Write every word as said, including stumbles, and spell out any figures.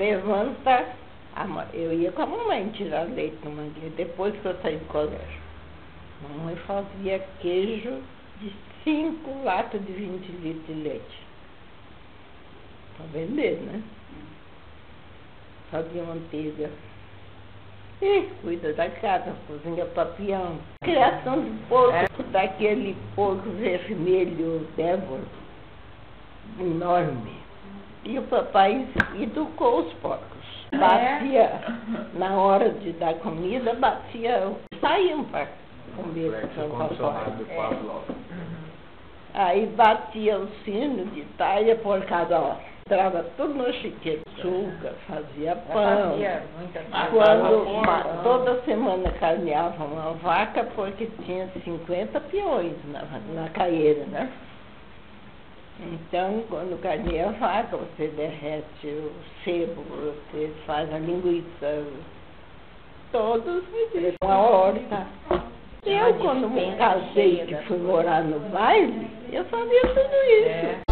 levanta, a ma- eu ia com a mamãe tirar leite no mangueiro, depois que eu saí do colégio. A mamãe fazia queijo de cinco latas de vinte litros de leite. Para vender, né? Fazia manteiga. E cuida da casa, cozinha papião. Criação de porco, é. Daquele porco vermelho, Débora, enorme. E o papai educou os porcos. Batia, é. Na hora de dar comida, batia, saíam para comer com o papai. É. Aí batia o sino de taia por cada hora. Entrava tudo no chiqueiro, açúcar, fazia pão. Fazia muita Quando ma, toda semana carneava uma vaca, porque tinha cinquenta peões na, na caeira, né? Então, quando carneia a vaca, você derrete o sebo, você faz a linguiça, todos me uma horta. Eu, quando me casei e fui morar no baile, eu fazia tudo isso. É.